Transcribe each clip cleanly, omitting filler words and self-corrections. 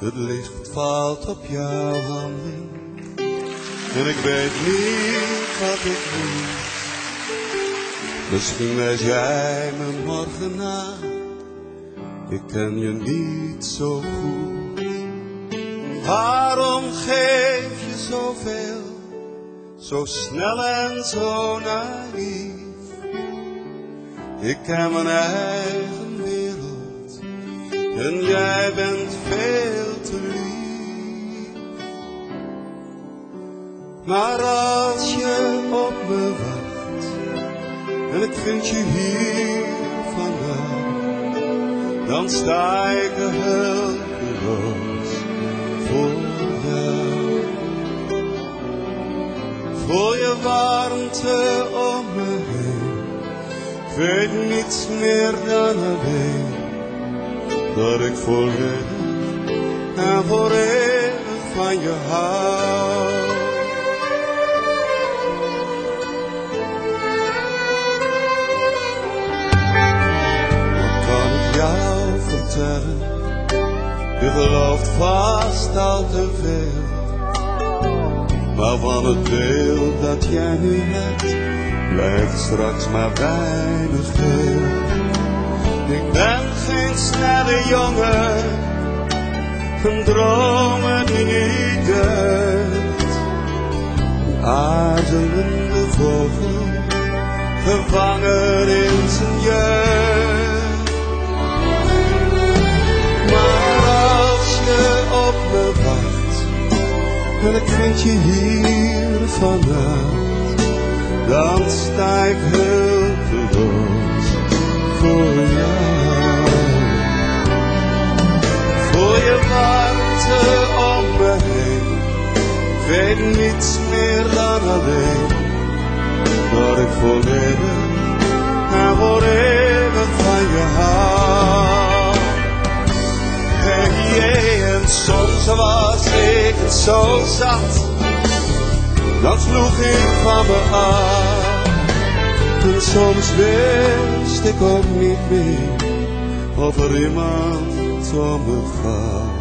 Het licht valt op jouw handen en ik weet niet wat ik moet. Misschien wijs jij me morgen na, ik ken je niet zo goed. Waarom geef je zoveel, zo snel en zo naïef? Ik ken mijn eigen wereld en jij bent veel te lief. Maar als je op me wacht en ik vind je hier vandaag, dan sta ik hulpeloos voor jou. Voel je warmte om me heen, ik weet niets meer dan alleen dat ik volledig en voor eeuwig van je hou. Wat kan ik jou vertellen? Je gelooft vast al te veel, maar van het beeld dat jij nu hebt, blijft straks maar weinig veel. Ik ben geen snelle jongen, een dromer die niet deugt, een aarzelende vogel, gevangen in zijn jeugd. Maar als je op me wacht en ik vind je hier vandaag, dan sta ik hulpeloos voor jou. Voel je warmte om me heen, ik weet niets meer dan alleen dat ik volledig en voor eeuwig van je hou. Hey, en soms was ik het zo zat, dan sloeg ik van me af. En soms wist ik ook niet meer of er iemand om me gaat.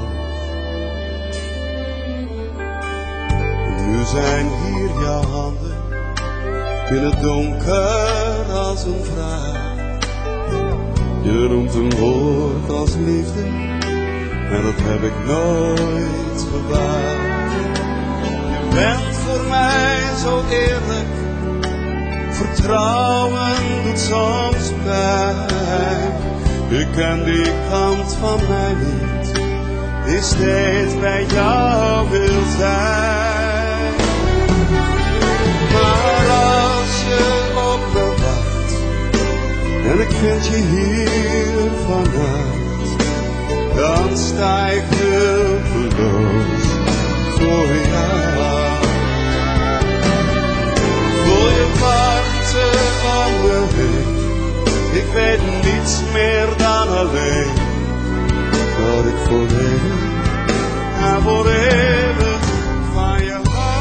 Nu zijn hier jouw handen, in het donker als een vraag. Je noemt een woord als liefde, en dat heb ik nooit gewaagd. Je bent voor mij zo eerlijk, vertrouwen doet soms pijn. Ik ken die kant van mij niet, die steeds bij jou wil zijn. Maar als je op me wacht en ik vind je hier vannacht, dan sta ik hulpeloos voor jou. Voel je warmte om me heen, ik weet niets meer dan alleen dat ik volledig en voor eeuwig van je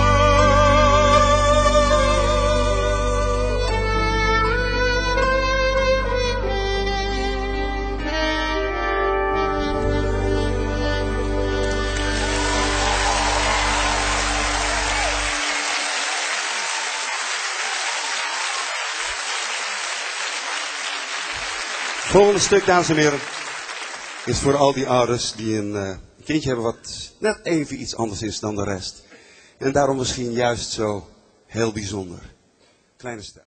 Volgende stuk, dames en heren, is voor al die ouders die een kindje hebben wat net even iets anders is dan de rest. En daarom misschien juist zo heel bijzonder. Kleine stem.